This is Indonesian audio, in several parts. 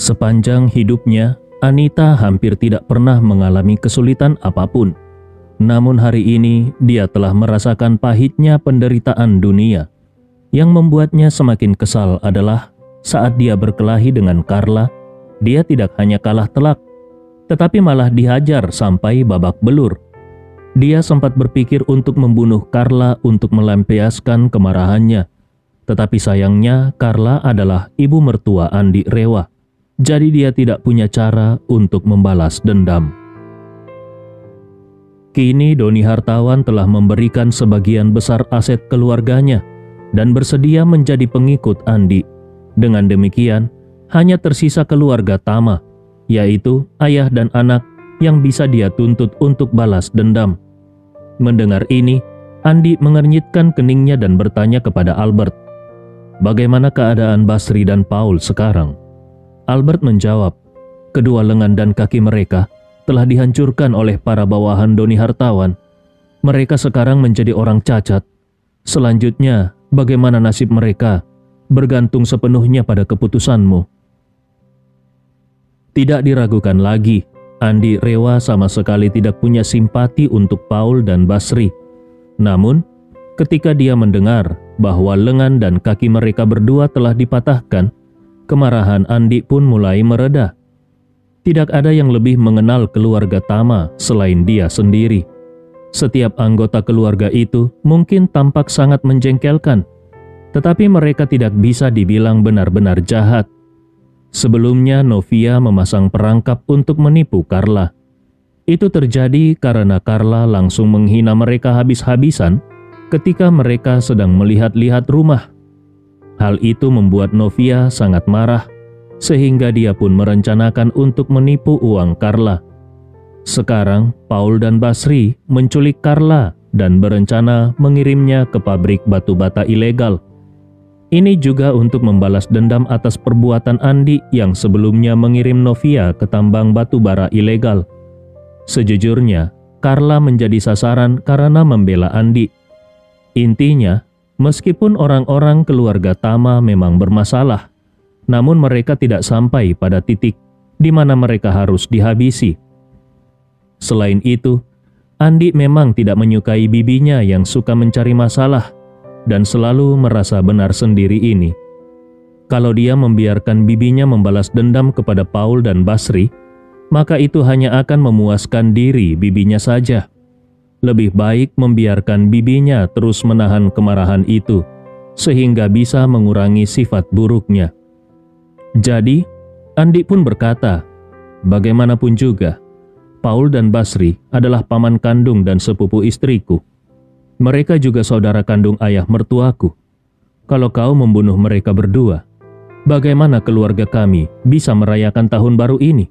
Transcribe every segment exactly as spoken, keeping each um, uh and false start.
Sepanjang hidupnya, Anita hampir tidak pernah mengalami kesulitan apapun. Namun hari ini, dia telah merasakan pahitnya penderitaan dunia. Yang membuatnya semakin kesal adalah saat dia berkelahi dengan Carla, dia tidak hanya kalah telak, tetapi malah dihajar sampai babak belur. Dia sempat berpikir untuk membunuh Carla untuk melampiaskan kemarahannya. Tetapi sayangnya Carla adalah ibu mertua Andi Rewa. Jadi dia tidak punya cara untuk membalas dendam. Kini Doni Hartawan telah memberikan sebagian besar aset keluarganya dan bersedia menjadi pengikut Andi. Dengan demikian, hanya tersisa keluarga Tama, yaitu ayah dan anak yang bisa dia tuntut untuk balas dendam. Mendengar ini, Andi mengernyitkan keningnya dan bertanya kepada Albert, "Bagaimana keadaan Basri dan Paul sekarang?" Albert menjawab, kedua lengan dan kaki mereka telah dihancurkan oleh para bawahan Doni Hartawan. Mereka sekarang menjadi orang cacat. Selanjutnya, bagaimana nasib mereka bergantung sepenuhnya pada keputusanmu. Tidak diragukan lagi, Andi Rewa sama sekali tidak punya simpati untuk Paul dan Basri. Namun, ketika dia mendengar bahwa lengan dan kaki mereka berdua telah dipatahkan, kemarahan Andi pun mulai mereda. Tidak ada yang lebih mengenal keluarga Tama selain dia sendiri. Setiap anggota keluarga itu mungkin tampak sangat menjengkelkan, tetapi mereka tidak bisa dibilang benar-benar jahat. Sebelumnya Novia memasang perangkap untuk menipu Carla. Itu terjadi karena Carla langsung menghina mereka habis-habisan ketika mereka sedang melihat-lihat rumah. Hal itu membuat Novia sangat marah, sehingga dia pun merencanakan untuk menipu uang Carla. Sekarang, Paul dan Basri menculik Carla dan berencana mengirimnya ke pabrik batu bata ilegal. Ini juga untuk membalas dendam atas perbuatan Andi yang sebelumnya mengirim Novia ke tambang batu bara ilegal. Sejujurnya, Carla menjadi sasaran karena membela Andi. Intinya, meskipun orang-orang keluarga Tama memang bermasalah, namun mereka tidak sampai pada titik di mana mereka harus dihabisi. Selain itu, Andi memang tidak menyukai bibinya yang suka mencari masalah dan selalu merasa benar sendiri ini. Kalau dia membiarkan bibinya membalas dendam kepada Paul dan Basri, maka itu hanya akan memuaskan diri bibinya saja. Lebih baik membiarkan bibinya terus menahan kemarahan itu, sehingga bisa mengurangi sifat buruknya. Jadi, Andi pun berkata, bagaimanapun juga, Paul dan Basri adalah paman kandung dan sepupu istriku. Mereka juga saudara kandung ayah mertuaku. Kalau kau membunuh mereka berdua, bagaimana keluarga kami bisa merayakan tahun baru ini?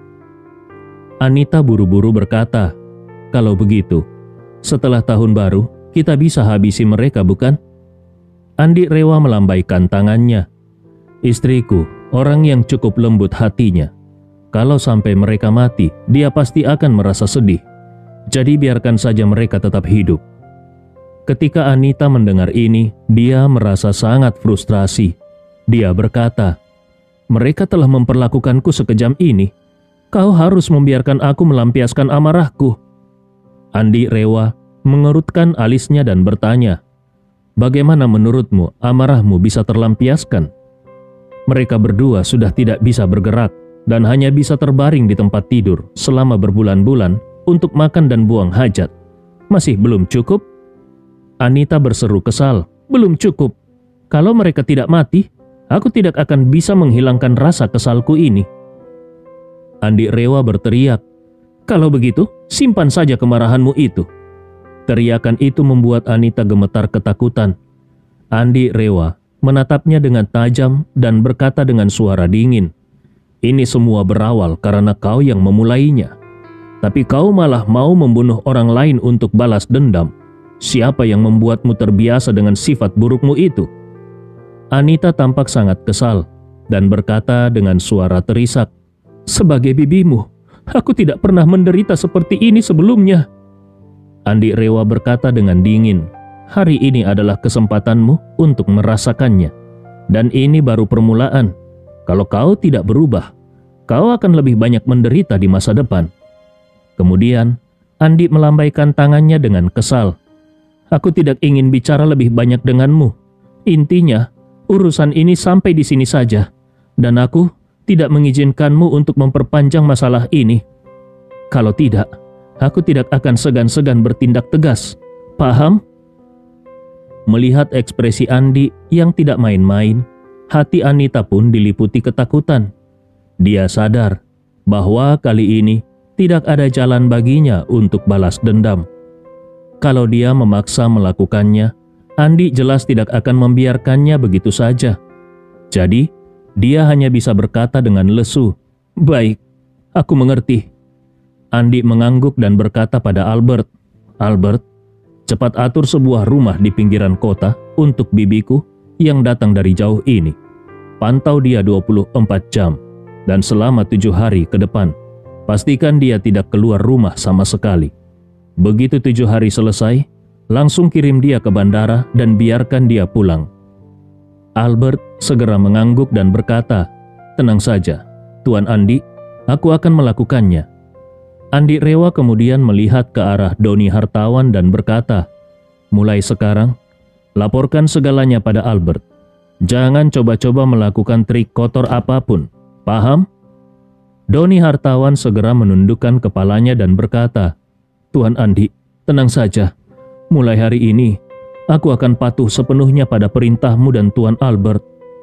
Anita buru-buru berkata, kalau begitu, setelah tahun baru, kita bisa habisi mereka, bukan? Andi Rewa melambaikan tangannya. Istriku, orang yang cukup lembut hatinya. Kalau sampai mereka mati, dia pasti akan merasa sedih. Jadi biarkan saja mereka tetap hidup. Ketika Anita mendengar ini, dia merasa sangat frustrasi. Dia berkata, mereka telah memperlakukanku sekejam ini. Kau harus membiarkan aku melampiaskan amarahku. Andi Rewa mengerutkan alisnya dan bertanya, bagaimana menurutmu amarahmu bisa terlampiaskan? Mereka berdua sudah tidak bisa bergerak dan hanya bisa terbaring di tempat tidur selama berbulan-bulan untuk makan dan buang hajat. Masih belum cukup? Anita berseru kesal, belum cukup. Kalau mereka tidak mati, aku tidak akan bisa menghilangkan rasa kesalku ini. Andi Rewa berteriak, kalau begitu, simpan saja kemarahanmu itu. Teriakan itu membuat Anita gemetar ketakutan. Andi Rewa menatapnya dengan tajam dan berkata dengan suara dingin, ini semua berawal karena kau yang memulainya. Tapi kau malah mau membunuh orang lain untuk balas dendam. Siapa yang membuatmu terbiasa dengan sifat burukmu itu? Anita tampak sangat kesal dan berkata dengan suara terisak, sebagai bibimu, aku tidak pernah menderita seperti ini sebelumnya. Andi Rewa berkata dengan dingin, hari ini adalah kesempatanmu untuk merasakannya. Dan ini baru permulaan. Kalau kau tidak berubah, kau akan lebih banyak menderita di masa depan." Kemudian, Andi melambaikan tangannya dengan kesal. "Aku tidak ingin bicara lebih banyak denganmu. Intinya, urusan ini sampai di sini saja, dan aku tidak mengizinkanmu untuk memperpanjang masalah ini. Kalau tidak, aku tidak akan segan-segan bertindak tegas. Paham?" Melihat ekspresi Andi yang tidak main-main, hati Anita pun diliputi ketakutan. Dia sadar bahwa kali ini tidak ada jalan baginya untuk balas dendam. Kalau dia memaksa melakukannya, Andi jelas tidak akan membiarkannya begitu saja. Jadi, dia hanya bisa berkata dengan lesu, "Baik, aku mengerti." Andi mengangguk dan berkata pada Albert, "Albert, cepat atur sebuah rumah di pinggiran kota untuk bibiku yang datang dari jauh ini. Pantau dia dua puluh empat jam, dan selama tujuh hari ke depan, pastikan dia tidak keluar rumah sama sekali. Begitu tujuh hari selesai, langsung kirim dia ke bandara dan biarkan dia pulang." Albert segera mengangguk dan berkata, "Tenang saja, Tuan Andi, aku akan melakukannya." Andi Rewa kemudian melihat ke arah Doni Hartawan dan berkata, "Mulai sekarang, laporkan segalanya pada Albert. Jangan coba-coba melakukan trik kotor apapun, paham?" Doni Hartawan segera menundukkan kepalanya dan berkata, "Tuan Andi, tenang saja. Mulai hari ini, aku akan patuh sepenuhnya pada perintahmu dan Tuan Albert."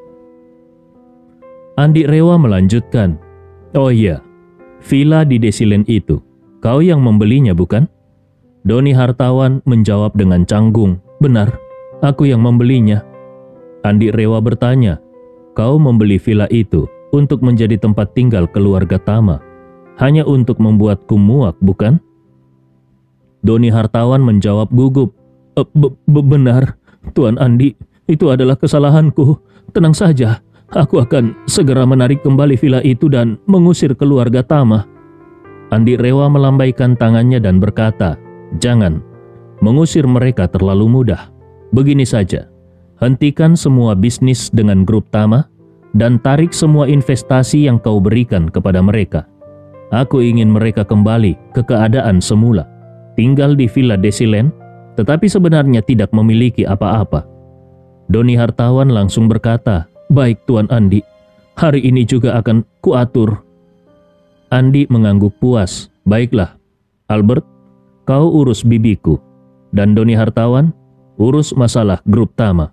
Andi Rewa melanjutkan, "Oh iya, villa di Desilen itu, kau yang membelinya bukan?" Doni Hartawan menjawab dengan canggung, "Benar, aku yang membelinya." Andi Rewa bertanya, "Kau membeli villa itu untuk menjadi tempat tinggal keluarga Tama, hanya untuk membuatku muak, bukan?" Doni Hartawan menjawab gugup, e, be- be- "Benar, Tuan Andi, itu adalah kesalahanku. Tenang saja, aku akan segera menarik kembali villa itu dan mengusir keluarga Tama." Andi Rewa melambaikan tangannya dan berkata, "Jangan, mengusir mereka terlalu mudah. Begini saja, hentikan semua bisnis dengan grup Tama dan tarik semua investasi yang kau berikan kepada mereka. Aku ingin mereka kembali ke keadaan semula, tinggal di Villa Desilen, tetapi sebenarnya tidak memiliki apa-apa." Doni Hartawan langsung berkata, "Baik Tuan Andi, hari ini juga akan kuatur." Andi mengangguk puas. "Baiklah, Albert, kau urus bibiku, dan Doni Hartawan, urus masalah grup Tama.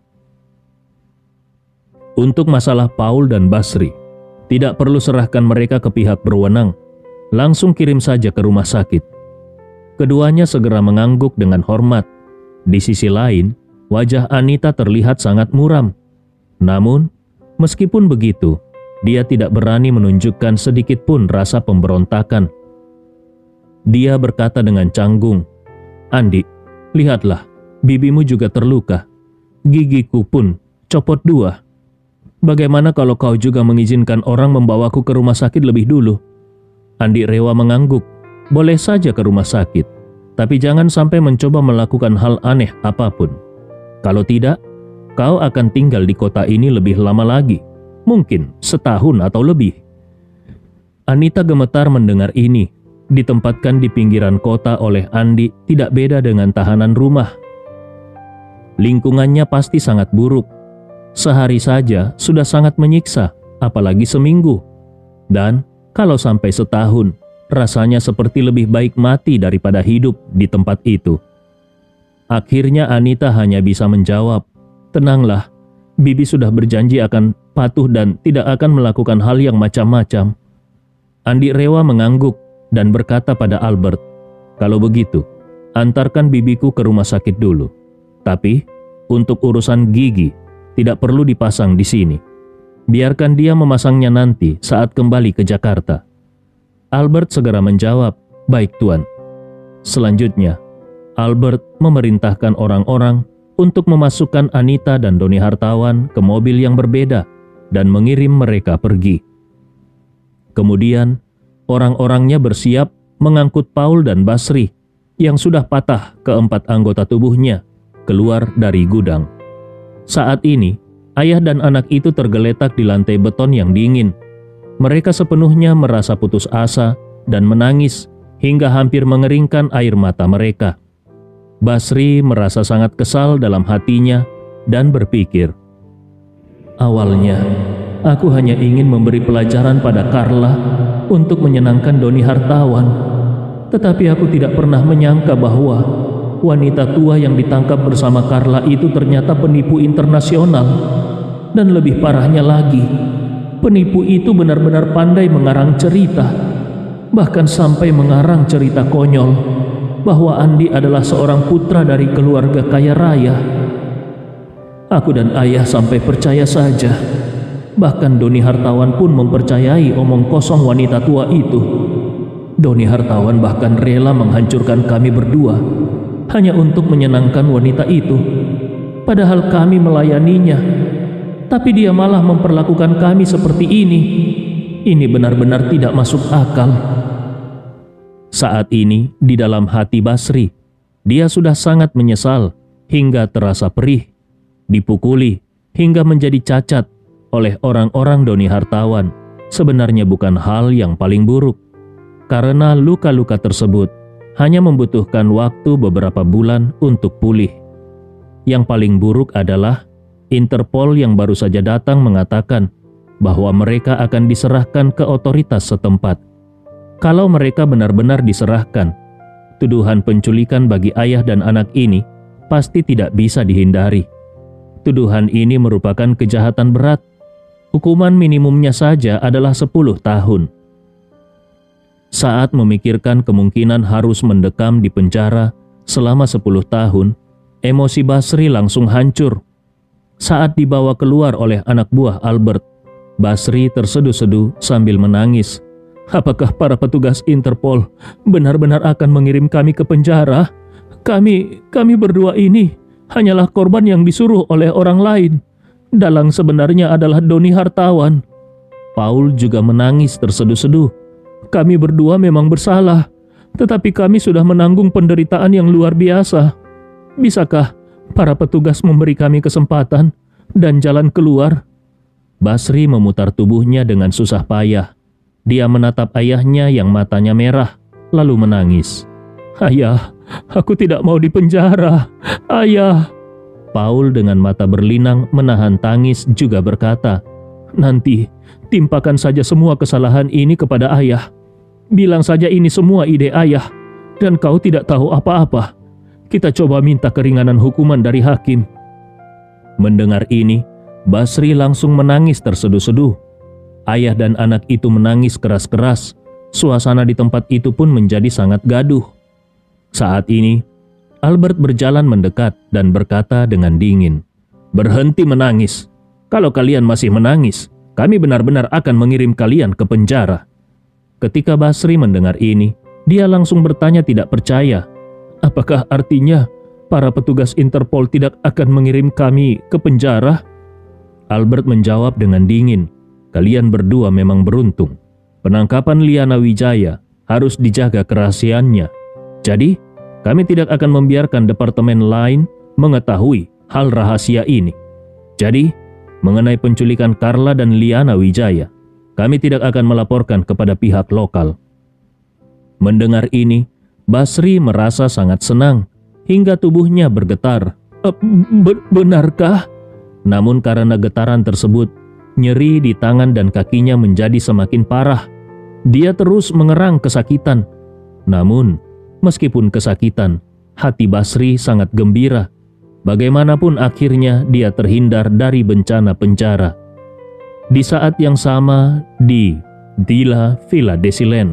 Untuk masalah Paul dan Basri, tidak perlu serahkan mereka ke pihak berwenang, langsung kirim saja ke rumah sakit." Keduanya segera mengangguk dengan hormat. Di sisi lain, wajah Anita terlihat sangat muram. Namun, meskipun begitu, dia tidak berani menunjukkan sedikit pun rasa pemberontakan. Dia berkata dengan canggung, "Andi, lihatlah, bibimu juga terluka. Gigiku pun copot dua. Bagaimana kalau kau juga mengizinkan orang membawaku ke rumah sakit lebih dulu?" Andi Rewa mengangguk. "Boleh saja ke rumah sakit, tapi jangan sampai mencoba melakukan hal aneh apapun. Kalau tidak, kau akan tinggal di kota ini lebih lama lagi, mungkin setahun atau lebih." Anita gemetar mendengar ini. Ditempatkan di pinggiran kota oleh Andi tidak beda dengan tahanan rumah. Lingkungannya pasti sangat buruk. Sehari saja sudah sangat menyiksa, apalagi seminggu. Dan kalau sampai setahun, rasanya seperti lebih baik mati daripada hidup di tempat itu. Akhirnya Anita hanya bisa menjawab, "Tenanglah, Bibi sudah berjanji akan patuh dan tidak akan melakukan hal yang macam-macam." Andi Rewa mengangguk dan berkata pada Albert, "Kalau begitu, antarkan bibiku ke rumah sakit dulu. Tapi, untuk urusan gigi, tidak perlu dipasang di sini. Biarkan dia memasangnya nanti saat kembali ke Jakarta." Albert segera menjawab, "Baik Tuan." Selanjutnya, Albert memerintahkan orang-orang untuk memasukkan Anita dan Doni Hartawan ke mobil yang berbeda dan mengirim mereka pergi. Kemudian, orang-orangnya bersiap mengangkut Paul dan Basri yang sudah patah keempat anggota tubuhnya keluar dari gudang. Saat ini, ayah dan anak itu tergeletak di lantai beton yang dingin. Mereka sepenuhnya merasa putus asa dan menangis hingga hampir mengeringkan air mata mereka. Basri merasa sangat kesal dalam hatinya dan berpikir, "Awalnya, aku hanya ingin memberi pelajaran pada Carla untuk menyenangkan Doni Hartawan. Tetapi aku tidak pernah menyangka bahwa wanita tua yang ditangkap bersama Carla itu ternyata penipu internasional. Dan lebih parahnya lagi, penipu itu benar-benar pandai mengarang cerita, bahkan sampai mengarang cerita konyol bahwa Andi adalah seorang putra dari keluarga kaya raya. Aku dan ayah sampai percaya saja. Bahkan Doni Hartawan pun mempercayai omong kosong wanita tua itu. Doni Hartawan bahkan rela menghancurkan kami berdua hanya untuk menyenangkan wanita itu. Padahal kami melayaninya, tapi dia malah memperlakukan kami seperti ini. Ini benar-benar tidak masuk akal." Saat ini di dalam hati Basri, dia sudah sangat menyesal hingga terasa perih, dipukuli hingga menjadi cacat oleh orang-orang Doni Hartawan. Sebenarnya bukan hal yang paling buruk, karena luka-luka tersebut hanya membutuhkan waktu beberapa bulan untuk pulih. Yang paling buruk adalah Interpol yang baru saja datang mengatakan bahwa mereka akan diserahkan ke otoritas setempat. Kalau mereka benar-benar diserahkan, tuduhan penculikan bagi ayah dan anak ini pasti tidak bisa dihindari. Tuduhan ini merupakan kejahatan berat. Hukuman minimumnya saja adalah sepuluh tahun. Saat memikirkan kemungkinan harus mendekam di penjara selama sepuluh tahun, emosi Basri langsung hancur. Saat dibawa keluar oleh anak buah Albert, Basri terseduh-seduh sambil menangis. Apakah para petugas Interpol benar-benar akan mengirim kami ke penjara? Kami, kami berdua ini hanyalah korban yang disuruh oleh orang lain. Dalang sebenarnya adalah Doni Hartawan. Paul juga menangis terseduh-seduh. Kami berdua memang bersalah, tetapi kami sudah menanggung penderitaan yang luar biasa. Bisakah para petugas memberi kami kesempatan dan jalan keluar? Basri memutar tubuhnya dengan susah payah. Dia menatap ayahnya yang matanya merah, lalu menangis. "Ayah, aku tidak mau dipenjara. Ayah." Paul dengan mata berlinang menahan tangis juga berkata, "Nanti, timpakan saja semua kesalahan ini kepada ayah. Bilang saja ini semua ide ayah, dan kau tidak tahu apa-apa. Kita coba minta keringanan hukuman dari hakim." Mendengar ini, Basri langsung menangis terseduh-seduh. Ayah dan anak itu menangis keras-keras. Suasana di tempat itu pun menjadi sangat gaduh. Saat ini, Albert berjalan mendekat dan berkata dengan dingin, "Berhenti menangis. Kalau kalian masih menangis, kami benar-benar akan mengirim kalian ke penjara." Ketika Basri mendengar ini, dia langsung bertanya tidak percaya. "Apakah artinya para petugas Interpol tidak akan mengirim kami ke penjara?" Albert menjawab dengan dingin, "Kalian berdua memang beruntung. Penangkapan Liana Wijaya harus dijaga kerahasiaannya. Jadi, kami tidak akan membiarkan departemen lain mengetahui hal rahasia ini. Jadi, mengenai penculikan Carla dan Liana Wijaya, kami tidak akan melaporkan kepada pihak lokal." Mendengar ini, Basri merasa sangat senang hingga tubuhnya bergetar. "E, be- benarkah?" Namun karena getaran tersebut, nyeri di tangan dan kakinya menjadi semakin parah. Dia terus mengerang kesakitan. Namun, meskipun kesakitan, hati Basri sangat gembira. Bagaimanapun akhirnya dia terhindar dari bencana penjara. Di saat yang sama di Dila Villa Desilen,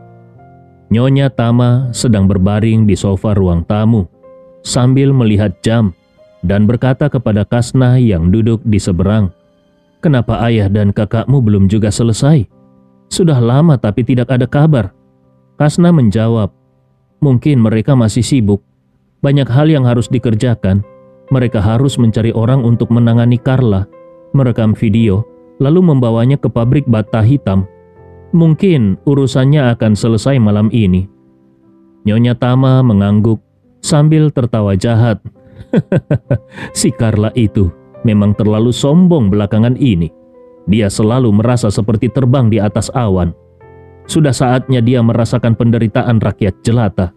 Nyonya Tama sedang berbaring di sofa ruang tamu sambil melihat jam dan berkata kepada Kasna yang duduk di seberang, "Kenapa ayah dan kakakmu belum juga selesai? Sudah lama tapi tidak ada kabar." Kasna menjawab, "Mungkin mereka masih sibuk. Banyak hal yang harus dikerjakan. Mereka harus mencari orang untuk menangani Carla, merekam video, lalu membawanya ke pabrik bata hitam. Mungkin urusannya akan selesai malam ini." Nyonya Tama mengangguk sambil tertawa jahat. "Si Carla itu memang terlalu sombong belakangan ini. Dia selalu merasa seperti terbang di atas awan. Sudah saatnya dia merasakan penderitaan rakyat jelata.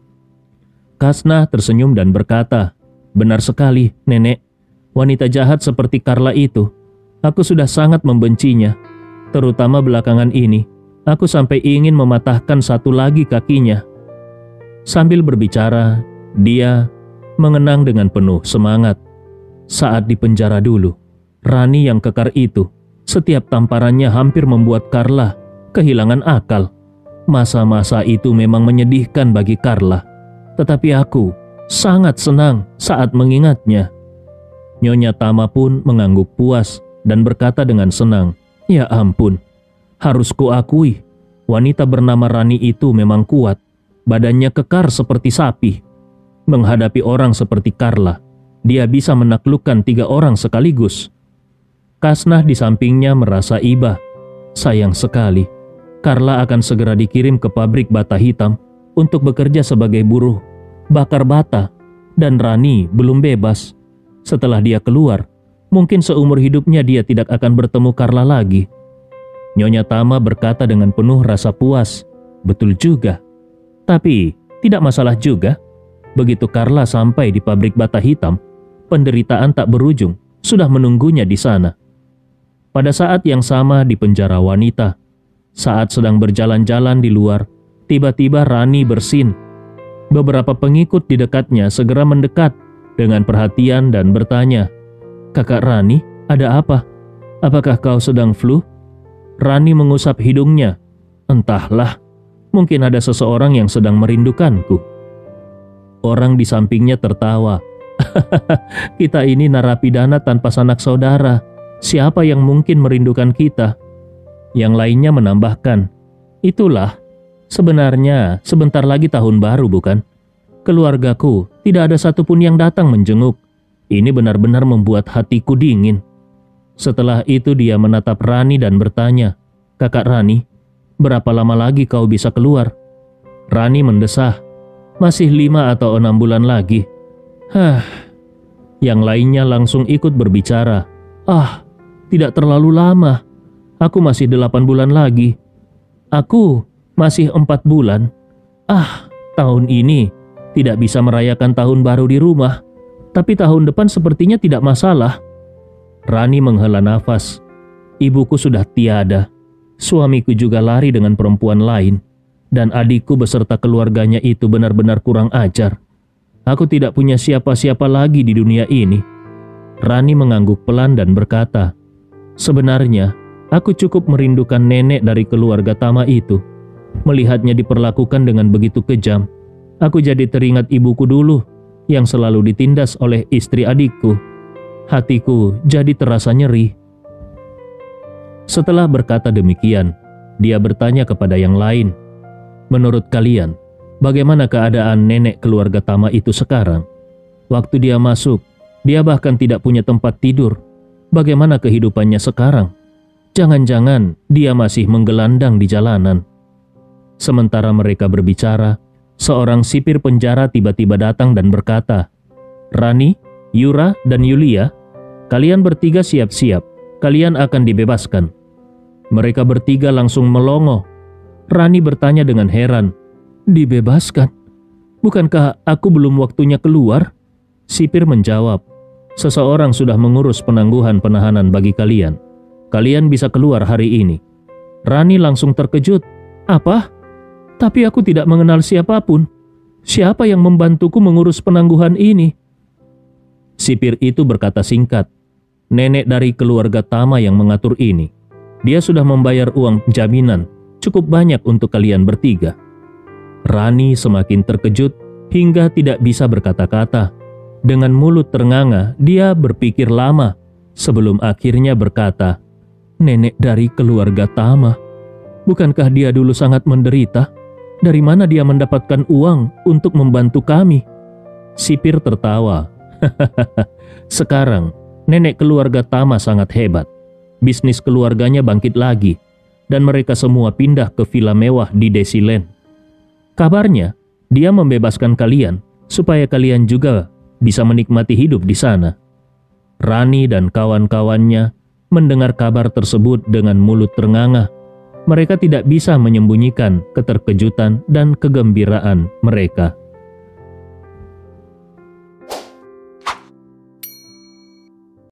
Kasnah tersenyum dan berkata, "Benar sekali, Nenek. Wanita jahat seperti Carla itu, aku sudah sangat membencinya. Terutama belakangan ini, aku sampai ingin mematahkan satu lagi kakinya." Sambil berbicara, dia mengenang dengan penuh semangat. Saat di penjara dulu, Rani yang kekar itu, setiap tamparannya hampir membuat Carla kehilangan akal. Masa-masa itu memang menyedihkan bagi Carla, tetapi aku sangat senang saat mengingatnya. Nyonya Tama pun mengangguk puas dan berkata dengan senang, "Ya ampun, harus kuakui, wanita bernama Rani itu memang kuat. Badannya kekar seperti sapi. Menghadapi orang seperti Carla, dia bisa menaklukkan tiga orang sekaligus." Kasnah di sampingnya merasa iba. Sayang sekali, Carla akan segera dikirim ke pabrik bata hitam untuk bekerja sebagai buruh bakar bata, dan Rani belum bebas. Setelah dia keluar, mungkin seumur hidupnya dia tidak akan bertemu Carla lagi. Nyonya Tama berkata dengan penuh rasa puas, "Betul juga. Tapi tidak masalah juga. Begitu Carla sampai di pabrik bata hitam, penderitaan tak berujung sudah menunggunya di sana." Pada saat yang sama di penjara wanita, saat sedang berjalan-jalan di luar, tiba-tiba Rani bersin. Beberapa pengikut di dekatnya segera mendekat dengan perhatian dan bertanya, "Kakak Rani, ada apa? Apakah kau sedang flu?" Rani mengusap hidungnya. "Entahlah, mungkin ada seseorang yang sedang merindukanku." Orang di sampingnya tertawa. "Kita ini narapidana tanpa sanak saudara. Siapa yang mungkin merindukan kita?" Yang lainnya menambahkan, "Itulah, sebenarnya sebentar lagi tahun baru bukan? Keluargaku tidak ada satupun yang datang menjenguk. Ini benar-benar membuat hatiku dingin." Setelah itu dia menatap Rani dan bertanya, "Kakak Rani, berapa lama lagi kau bisa keluar?" Rani mendesah, "Masih lima atau enam bulan lagi." Hah. Yang lainnya langsung ikut berbicara, "Ah, tidak terlalu lama. Aku masih delapan bulan lagi. Aku masih empat bulan. Ah, tahun ini tidak bisa merayakan tahun baru di rumah. Tapi tahun depan sepertinya tidak masalah." Rani menghela nafas. "Ibuku sudah tiada. Suamiku juga lari dengan perempuan lain. Dan adikku beserta keluarganya itu benar-benar kurang ajar. Aku tidak punya siapa-siapa lagi di dunia ini." Rani mengangguk pelan dan berkata, "Sebenarnya, aku cukup merindukan nenek dari keluarga Tama itu. Melihatnya diperlakukan dengan begitu kejam, aku jadi teringat ibuku dulu yang selalu ditindas oleh istri adikku. Hatiku jadi terasa nyeri." Setelah berkata demikian, dia bertanya kepada yang lain, "Menurut kalian, bagaimana keadaan nenek keluarga Tama itu sekarang? Waktu dia masuk, dia bahkan tidak punya tempat tidur. Bagaimana kehidupannya sekarang? Jangan-jangan dia masih menggelandang di jalanan." Sementara mereka berbicara, seorang sipir penjara tiba-tiba datang dan berkata, "Rani, Yura, dan Yulia, kalian bertiga siap-siap. Kalian akan dibebaskan." Mereka bertiga langsung melongo. Rani bertanya dengan heran, "Dibebaskan? Bukankah aku belum waktunya keluar?" Sipir menjawab, "Seseorang sudah mengurus penangguhan penahanan bagi kalian. Kalian bisa keluar hari ini." Rani langsung terkejut. "Apa? Tapi aku tidak mengenal siapapun. Siapa yang membantuku mengurus penangguhan ini?" Sipir itu berkata singkat, "Nenek dari keluarga Tama yang mengatur ini. Dia sudah membayar uang jaminan cukup banyak untuk kalian bertiga." Rani semakin terkejut hingga tidak bisa berkata-kata. Dengan mulut ternganga, dia berpikir lama sebelum akhirnya berkata, "Nenek dari keluarga Tama. Bukankah dia dulu sangat menderita? Dari mana dia mendapatkan uang untuk membantu kami?" Sipir tertawa. "Sekarang, nenek keluarga Tama sangat hebat. Bisnis keluarganya bangkit lagi, dan mereka semua pindah ke villa mewah di Desiland. Kabarnya, dia membebaskan kalian supaya kalian juga bisa menikmati hidup di sana." Rani dan kawan-kawannya mendengar kabar tersebut dengan mulut ternganga. Mereka tidak bisa menyembunyikan keterkejutan dan kegembiraan mereka.